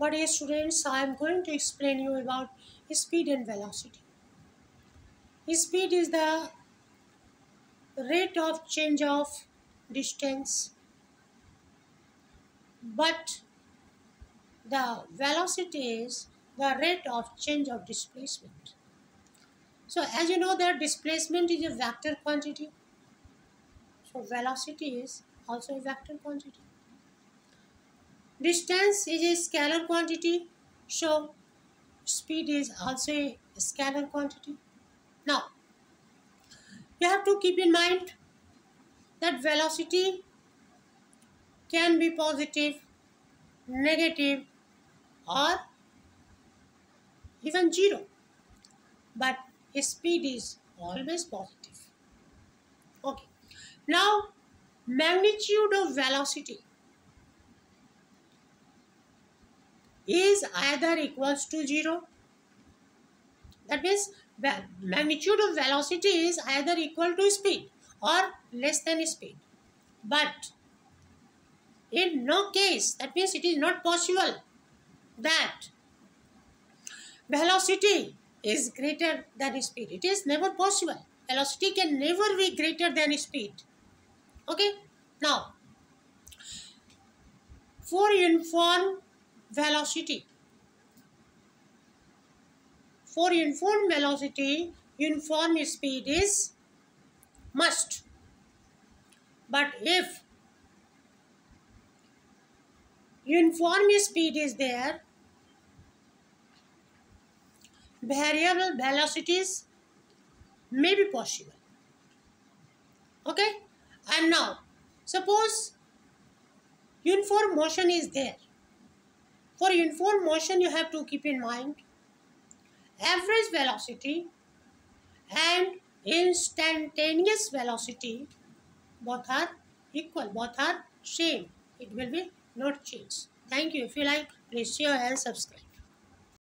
For dear students, I am going to explain you about speed and velocity. Speed is the rate of change of distance, but the velocity is the rate of change of displacement. So as you know that displacement is a vector quantity, so velocity is also a vector quantity. Distance is a scalar quantity, so speed is also a scalar quantity. Now, you have to keep in mind that velocity can be positive, negative, or even zero, but speed is always positive. Okay. Now, magnitude of velocity is either equals to zero. That means magnitude of velocity is either equal to speed or less than speed. But in no case, that means it is not possible that velocity is greater than speed. It is never possible. Velocity can never be greater than speed. Okay. Now, for uniform velocity, uniform speed is must. But if uniform speed is there, variable velocities may be possible. Okay. And now, suppose uniform motion is there. For uniform motion, you have to keep in mind average velocity and instantaneous velocity both are equal, both are same. It will be not change. Thank you. If you like, please share and subscribe.